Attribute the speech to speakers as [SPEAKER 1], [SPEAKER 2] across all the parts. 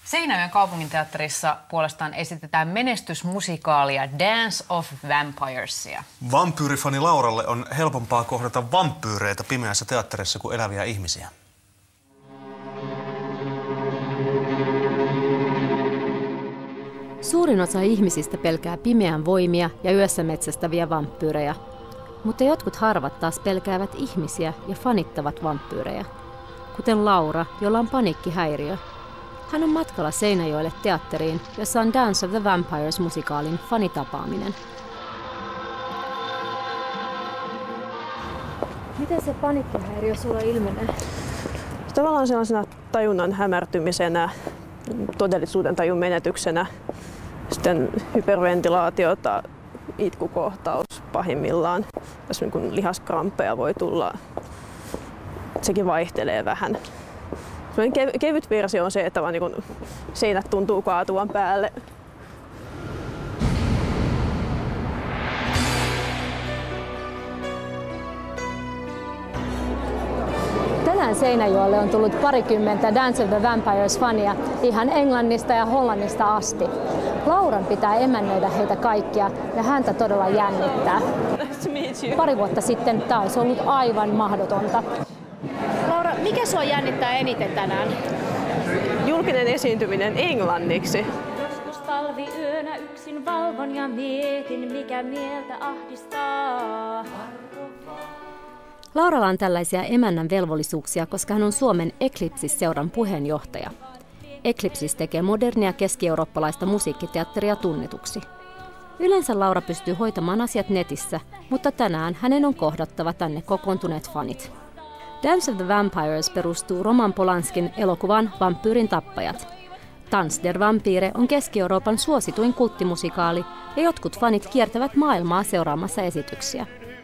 [SPEAKER 1] Seinäjoen kaupunginteatterissa puolestaan esitetään menestysmusikaalia Dance of Vampiresia.
[SPEAKER 2] Vampyyrifani Lauralle on helpompaa kohdata vampyyreitä pimeässä teatterissa kuin eläviä ihmisiä.
[SPEAKER 3] Suurin osa ihmisistä pelkää pimeän voimia ja yössä metsästäviä vampyyrejä. Mutta jotkut harvat taas pelkäävät ihmisiä ja fanittavat vampyyrejä. Kuten Laura, jolla on paniikkihäiriö. Hän on matkalla Seinäjoelle teatteriin, jossa on Dance of the Vampires-musikaalin fanitapaaminen. Miten se paniikkihäiriö sulla ilmenee?
[SPEAKER 4] Tavallaan sellaisena tajunnan hämärtymisenä, todellisuuden tajun menetyksenä, sitten hyperventilaatiota, itkukohtaus pahimmillaan. Jos niin lihaskrampeja voi tulla, sekin vaihtelee vähän. Kevyt versio on se, että vaan niin seinät tuntuu kaatuvan päälle.
[SPEAKER 3] Tänään Seinäjoelle on tullut parikymmentä Dance of the Vampires-fania ihan Englannista ja Hollannista asti. Lauran pitää emännöidä heitä kaikkia ja häntä todella jännittää. Pari vuotta sitten tämä olisi ollut aivan mahdotonta. Laura, mikä sua jännittää eniten tänään?
[SPEAKER 4] Julkinen esiintyminen englanniksi.
[SPEAKER 5] Joskus talviyönä yksin valvon ja mietin, mikä mieltä ahdistaa.
[SPEAKER 3] Lauralla on tällaisia emännän velvollisuuksia, koska hän on Suomen Eclipsis-seuran puheenjohtaja. Eclipsis tekee modernia keski-eurooppalaista musiikkiteatteria tunnetuksi. Yleensä Laura pystyy hoitamaan asiat netissä, mutta tänään hänen on kohdattava tänne kokoontuneet fanit. Dance of the Vampires perustuu Roman Polanskin elokuvaan Vampyyrin tappajat. Tanz der Vampire on Keski-Euroopan suosituin kulttimusikaali ja jotkut fanit kiertävät maailmaa seuraamassa esityksiä.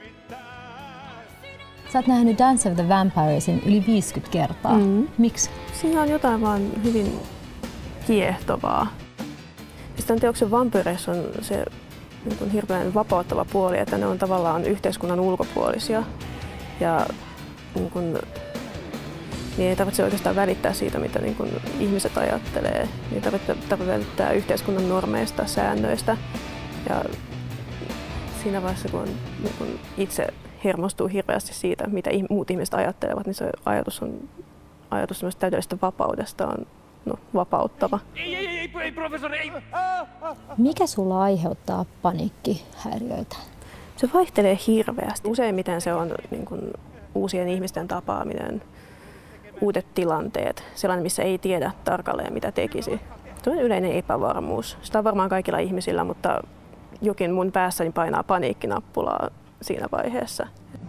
[SPEAKER 3] Sä oot nähnyt Dance of the Vampiresin yli 50 kertaa. Miksi?
[SPEAKER 4] Siinä on jotain vaan hyvin kiehtovaa. Sitten teoksen vampyyreissä on se niin hirveän vapauttava puoli, että ne on tavallaan yhteiskunnan ulkopuolisia. Ja niin ei tarvitse oikeastaan välittää siitä, mitä niin ihmiset ajattelee. Ei tarvitse välittää yhteiskunnan normeista, säännöistä. Ja siinä vaiheessa, kun itse hermostuu hirveästi siitä, mitä muut ihmiset ajattelevat, niin se ajatus täydellisestä vapaudesta on vapauttava.
[SPEAKER 3] Ei, professori, ei! Mikä sulla aiheuttaa paniikkihäiriöitä?
[SPEAKER 4] Se vaihtelee hirveästi. Useimmiten se on niin kuin uusien ihmisten tapaaminen, uudet tilanteet, sellainen, missä ei tiedä tarkalleen, mitä tekisi. Se on yleinen epävarmuus. Sitä on varmaan kaikilla ihmisillä, mutta jokin mun päässäni painaa paniikkinappulaa siinä vaiheessa.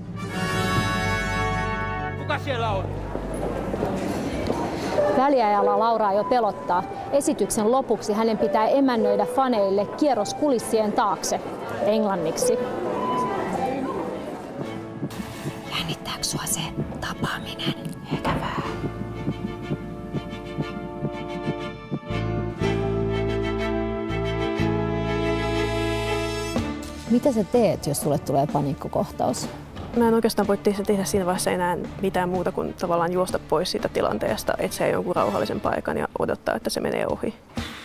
[SPEAKER 6] Kuka siellä on?
[SPEAKER 3] Väliajalla Lauraa jo pelottaa. Esityksen lopuksi hänen pitää emännöidä faneille kierros kulissien taakse, englanniksi. Jännittääkö sua se tapaaminen? Ikävää. Mitä sä teet, jos sulle tulee paniikkokohtaus?
[SPEAKER 4] Mä en oikeastaan voi tehdä siinä vaiheessa enää mitään muuta kuin tavallaan juosta pois siitä tilanteesta, etsiä jonkun rauhallisen paikan ja odottaa, että se menee ohi.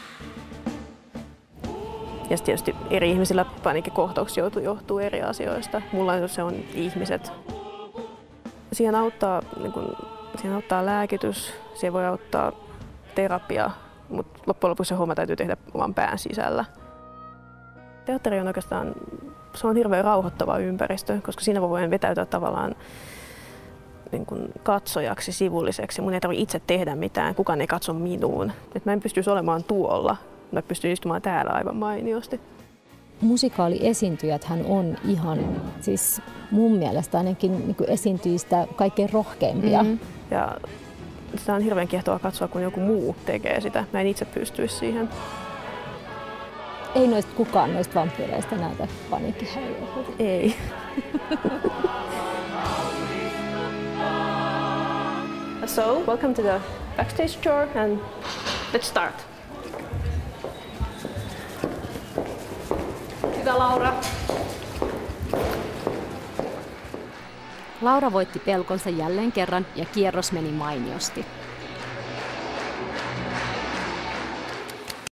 [SPEAKER 4] Ja tietysti eri ihmisillä paniikkikohtauksia johtuu eri asioista. Mulla se on ihmiset. Siihen auttaa lääkitys, siihen voi auttaa terapia, mutta loppujen lopuksi se homma täytyy tehdä oman pään sisällä. Teatteri on oikeastaan hirveän rauhoittava ympäristö, koska siinä voi vetäytyä tavallaan niin kuin katsojaksi, sivulliseksi. Mun ei tarvitse itse tehdä mitään, kukaan ei katso minuun. Et mä en pystyisi olemaan tuolla, mä pystyn istumaan täällä aivan mainiosti.
[SPEAKER 3] Musikaaliesiintyjäthän on ihan, siis mun mielestä ainakin niin kuin esiintyjistä kaikkein rohkeimpia.
[SPEAKER 4] Ja sitä on hirveän kiehtovaa katsoa, kun joku muu tekee sitä. Mä en itse pystyisi siihen.
[SPEAKER 3] Ei kukaan noista vampyyreistä näytä paniikkihäiriöitä.
[SPEAKER 4] Ei. So, welcome to the backstage tour and let's start.
[SPEAKER 3] Hyvä Laura. Laura voitti pelkonsa jälleen kerran ja kierros meni mainiosti.